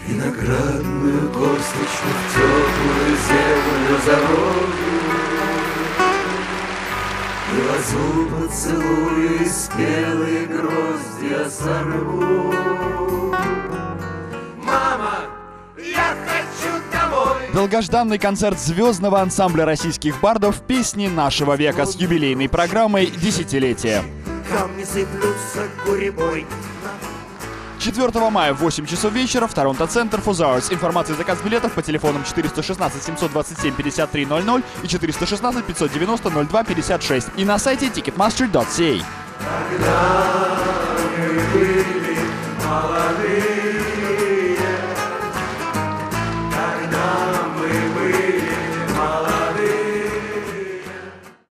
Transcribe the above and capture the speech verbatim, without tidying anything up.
Виноградную косточку в теплую землю зарою, и лозу поцелую, и спелые гроздья сорву. Мама, я хочу домой! Долгожданный концерт звездного ансамбля российских бардов «Песни нашего века» с юбилейной программой «Десятилетие». Камни сыплются гурьбой. четвёртого мая в восемь часов вечера в Торонто-центр Фузаурс. Информация и заказ билетов по телефонам четыреста шестнадцать семьсот двадцать семь пятьдесят три ноль ноль и четыреста шестнадцать пятьсот девяносто ноль два пятьдесят шесть и на сайте тикетмастер точка си эй. Когда мы были молодые.